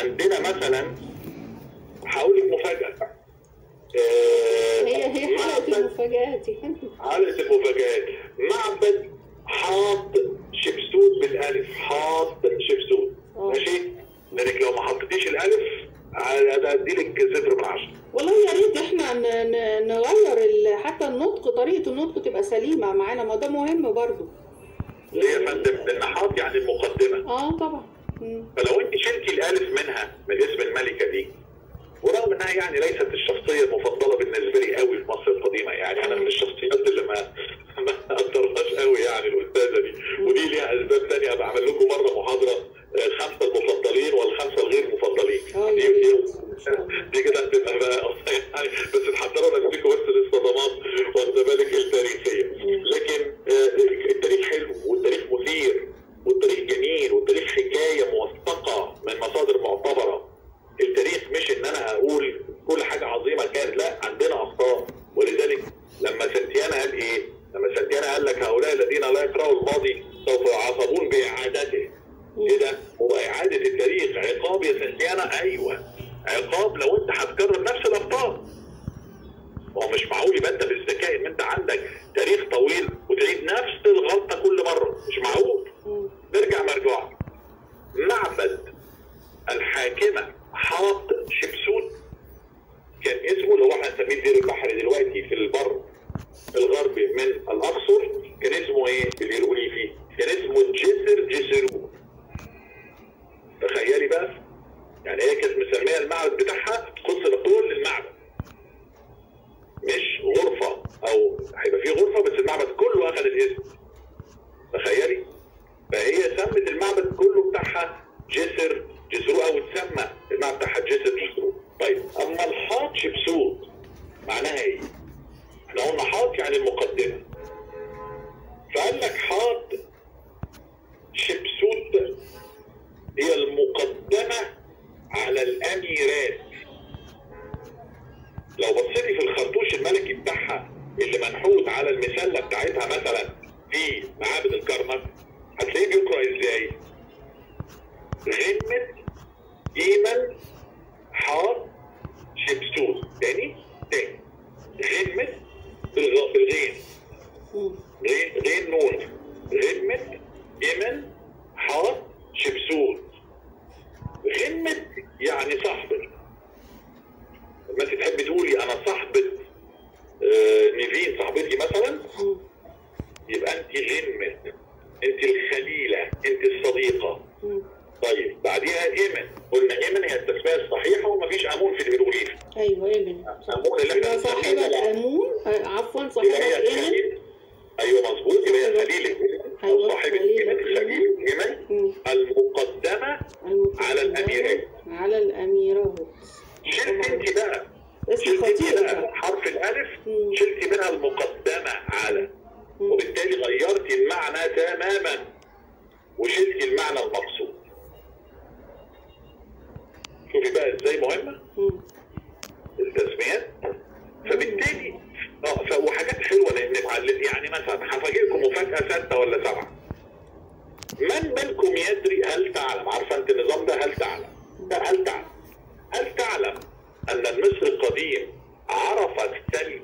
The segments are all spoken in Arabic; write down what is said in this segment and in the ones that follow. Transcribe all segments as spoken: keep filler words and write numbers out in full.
عندنا مثلا هقول لك مفاجاه. آه هي هي حلقه المفاجآت حلقه المفاجآت. معبد حاط شبسوت بالالف، حاط شبسوت. ماشي؟ لانك لو ما حطيتيش الالف هدي لك صفر من عشرة. والله يا ريت احنا نغير حتى النطق، طريقه النطق تبقى سليمه معانا، ما ده مهم برضه. ليه يا فندم؟ النحاط يعني المقدمه. اه طبعا. فلو انت شلتي الالف منها من اسم الملكه دي، ورغم انها يعني ليست الشخصيه المفضله بالنسبه لي قوي في مصر القديمه، يعني انا من الشخصيات اللي ما ما اقدرهاش قوي يعني الاستاذه دي، ودي ليها اسباب ثانيه بعمل لكم مره محاضره الخمسه المفضلين والخمسه الغير مفضلين. دي دي, دي كده هتبقى بقى يعني بس تحضروا نفسكم بس للصدمات واخد بالك التاريخيه. لكن التاريخ حلو والتاريخ مثير والتاريخ جميل والتاريخ حكايه موثقه من مصادر معتبره. التاريخ مش ان انا اقول كل حاجه عظيمه كانت، لا، عندنا اخطاء. ولذلك لما سنتيانا قال ايه؟ لما سنتيانا قال لك هؤلاء الذين لا يقرأوا الماضي سوف يعاقبون باعادته. ايه ده؟ هو اعاده التاريخ عقاب يا سنتيانا؟ ايوه عقاب لو انت هتكرر نفس الاخطاء. هو مش معقول يبقى انت بالذكاء ان انت عندك تاريخ طويل وتعيد نفس الغلطه كل مره، مش معقول. نرجع مرجوعا. معبد الحاكمه حاط شبسوت كان اسمه اللي هو احنا هنسميه دير البحر دلوقتي في البر الغربي من الاقصر، كان اسمه ايه بالهيروغليفي؟ كان اسمه جسر جسرو. تخيلي بقى، يعني هي كانت مسميه المعبد بتاعها قدس لكل المعبد، مش غرفه او هيبقى فيه غرفه بس المعبد كله اخذ الاسم. تخيلي، فهي سمت المعبد كله بتاعها جسر جسرو، او اتسمى المعبد بتاعها جسر جسرو. طيب اما الحاط شبسوت معناها ايه؟ احنا قلنا حاط يعني المقدمه، فقال لك حاط شبسوت هي المقدمه على الاميرات. لو بصيتي في الخرطوش الملكي بتاعها اللي منحوت على المسله بتاعتها مثلا في معابد الكرنك، هتلاقيه بيقرا ازاي؟ غمة جيما حاط شبسوت. تاني تاني غمة بالغين، غين غين نون، غمة جيما حاط شبسوت. غمة يعني صاحبة. لما انت تحبي تقولي انا صاحبة آه نيفين صاحبتي مثلا، يبقى انت غمة، انت الخليلة، انت الصديقة. طيب بعديها ايمن، قلنا ايمن هي التسمية الصحيحة ومفيش امون في الهيروغليف. ايوه ايمن. امون اللي احنا صاحبة امون، عفوا صاحبة ايمن. ايوه مظبوط، يبقى هي خليلة او صاحبة ايمن، خليل ايمن المقدمة على الاميرات. على الاميرات. شلت انت بقى شلت انت بقى حرف الالف، شلتي منها المقدمة على، وبالتالي غيرتي المعنى تماما وشلتي المعنى المقصود. شوفي بقى ازاي مهمة التسميات. فبالتالي اه وحاجات حلوة لان معلم، يعني مثلا هفاجئكم مفاجأة ستة ولا سبعة. من منكم يدري، هل تعلم، عارفة انت النظام ده، هل تعلم؟ لا، هل تعلم هل تعلم ان المصري القديم عرف الثلج؟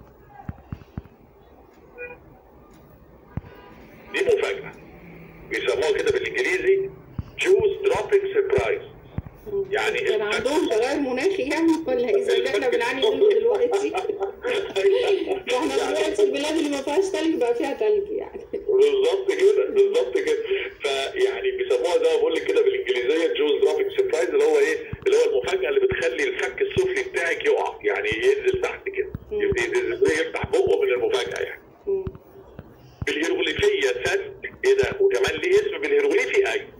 دي مفاجأة بيسموها كده بالانجليزي جوز دروبينج سربرايز. يعني كان عندهم تغير مناخي يعني ولا اذا اللي احنا بنعاني منه دلوقتي؟ احنا دلوقتي البلاد اللي ما فيهاش ثلج بقى فيها ثلج يعني. بالظبط كده بالظبط كده. فيعني بيسموها زي ما بقول لك كده بالانجليزيه جوز دروبينج سربرايز، اللي هو ايه؟ اللي هو المفاجاه اللي بتخلي الفك السفلي بتاعك يقع، يعني ينزل تحت كده، يفتح بقه من المفاجاه يعني. بالهيروغليفيه ثلج، ايه ده؟ وكمان ليه اسم بالهيروغليفي؟ ايوه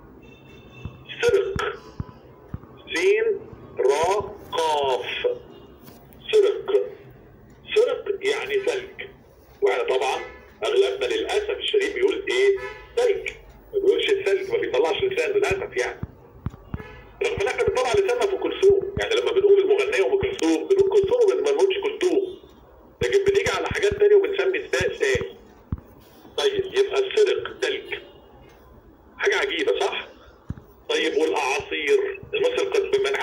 سرق، سين را قاف، سرق. سرق يعني ثلج، واحنا طبعا اغلبنا للاسف الشديد بيقول ايه؟ ثلج، ما بيقولش الثلج، ما بيطلعش لسان للاسف يعني. رغم ان احنا بنطلع لساننا في كلثوم، يعني لما بنقول المغنيه ام كلثوم بنقول كلثوم ما بنقولش كلثوم، لكن بنيجي على حاجات ثانيه وبنسمي الساء ساء. طيب يبقى السرق ثلج، حاجه عجيبه صح؟ طيب والاعاصير، المصري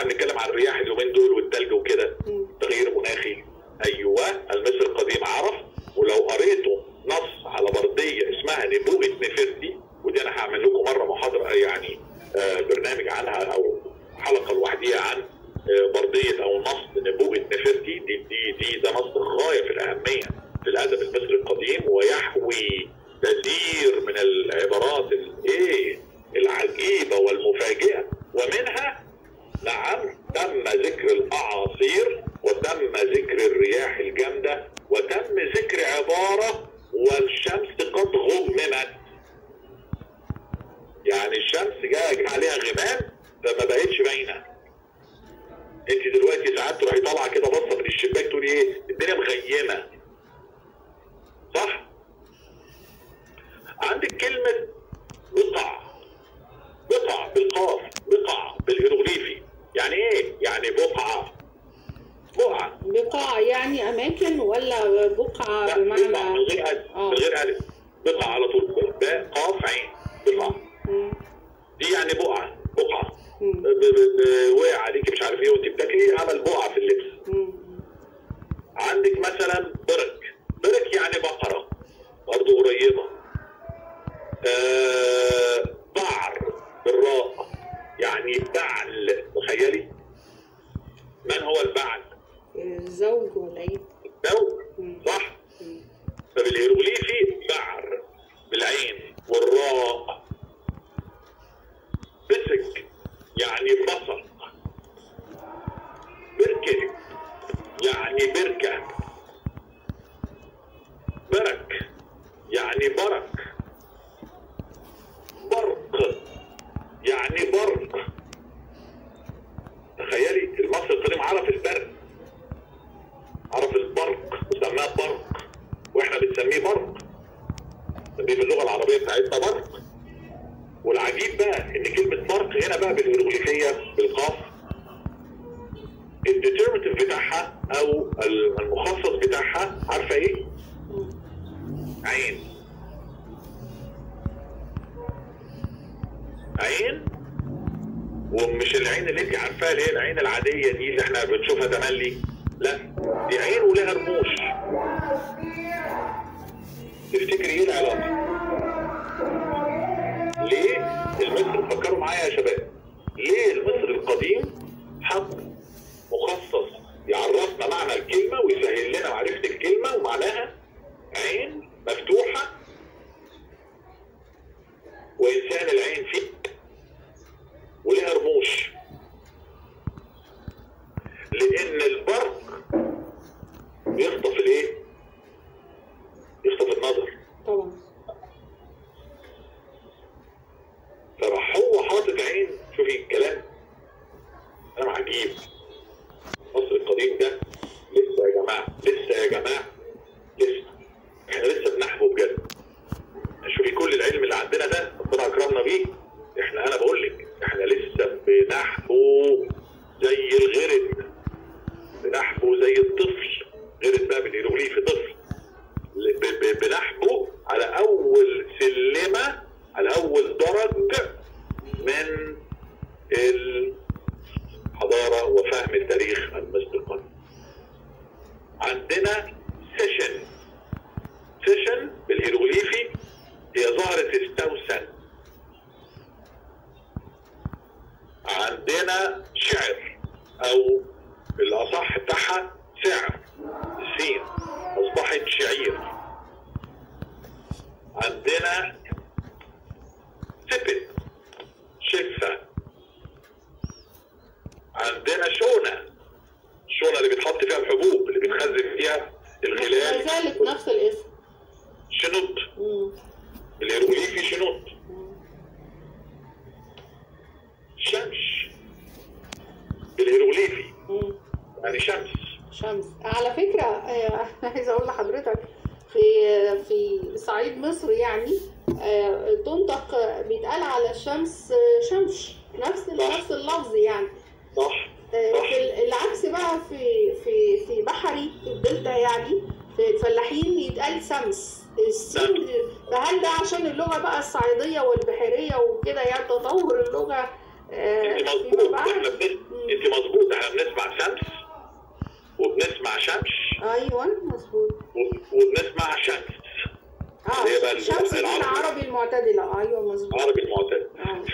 احنا بنتكلم عن الرياح اليومين دول والثلج وكده، تغيير مناخي. ايوه المصري القديم عرف. ولو قريتوا نص على برديه اسمها نبوءه نفرتي، ودي انا هعمل لكم مره محاضره يعني آه برنامج عنها او حلقه لوحديها عن آه برديه او نص نبوءه نفرتي. دي دي دي ده نص غايه في الاهميه في الادب المصري القديم، ويحوي كثير من العبارات الايه العجيبه والمفاجئه، ومنها نعم تم ذكر الاعاصير وتم ذكر الرياح الجامده وتم ذكر عباره والشمس قد غممت. يعني الشمس جاء عليها غمام فما بقتش باينه. انت دلوقتي ساعات تروحي طالعه كده بصه من الشباك تقولي ايه الدنيا مغيمه، صح؟ عندك كلمه بقع، بقع بالقاف، بقع بالهيروغليفي. يعني ايه؟ يعني بقعه. بقعه بقاع يعني اماكن ولا بقعه بمعنى بقعة من غير الف من غير الف بقعه على طول، باء قاف عين بقعه. دي يعني بقعه بقعه وقع عليكي مش عارف ايه وانت بتاكلي عمل بقعه في اللبس. عندك مثلا برك، برك يعني بقره برضه قريبه. آه بعر بالراء يعني بعل. تخيلي من هو البعل؟ الزوج ولا ايه؟ الزوج صح؟ فبالهيروغليفي بعر بالعين والراء. بسك يعني بصق. بركة يعني بركة. برك يعني برك. برق يعني برق. تخيلي المصري القديم عرف البرق، عرف البرق وسماه برق، واحنا بنسميه برق، بنسميه باللغه العربيه بتاعتنا برق. والعجيب بقى ان كلمه برق هنا بقى بالهيروغليفيه بالقاف الديترمنتيف بتاعها او المخصص بتاعها عارفه ايه؟ عين. عين، ومش العين اللي انت عارفاها اللي هي العين العاديه دي اللي احنا بنشوفها تملي، لا دي عين ولها رموش. تفتكري ايه العلاقه؟ ليه المصري، فكروا معايا يا شباب، ليه المصري القديم حط مخصص يعرفنا معنى الكلمه ويسهل لنا معرفه الكلمه ومعناها؟ عين مفتوحه وانسان العين فيه ولها رموش. لان البرق يخطف الايه؟ يخطف النظر طبعا. فراح هو حاطط عين. شوفي الكلام كلام عجيب. مصر القديم ده لسه يا جماعه، لسه يا جماعه، لسه احنا لسه بنحبه بجد. شوفي كل العلم اللي عندنا ده ربنا اكرمنا بيه، احنا انا بقول لك احنا لسه بنحبه زي الغرد، بنحبه زي الطفل. غرد بقى بالهيروغليفي طفل، بنحبه على اول سلمه، على اول درج من الحضاره وفهم التاريخ المصري القديم. عندنا سيشن. سيشن بالهيروغليفي هي ظاهره استوسن. عندنا شعر او الاصح بتاعها سعر، سين اصبحت شعير. عندنا سبت، شفة. عندنا شونة، الشونة اللي بتحط فيها الحبوب اللي بتخزن فيها الغلال. ما زالت نفس الاسم. شنوط الهيروغليفي شنوط. شمش بالهيروغليفي يعني شمس. شمس. على فكرة آه، عايزة أقول لحضرتك في في صعيد مصر يعني آه، تنطق آه، بيتقال على الشمس آه، شمش، نفس نفس اللفظ يعني. صح. آه، في العكس بقى في في في بحري في الدلتا يعني في الفلاحين يتقال سمس السين. فهل ده عشان اللغة بقى الصعيدية والبحرية وكده يعني تطور اللغة آه، انت فيما مظبوط، بعد. احنا بن... مم. انت مظبوط، احنا بنسمع شمس وبنسمع شمش ايوه مظبوط. و- وبنسمع شمس اللي هي بقى اه شمس دي العربي العربي المعتدله. ايوه مظبوط. العربي المعتدل. اه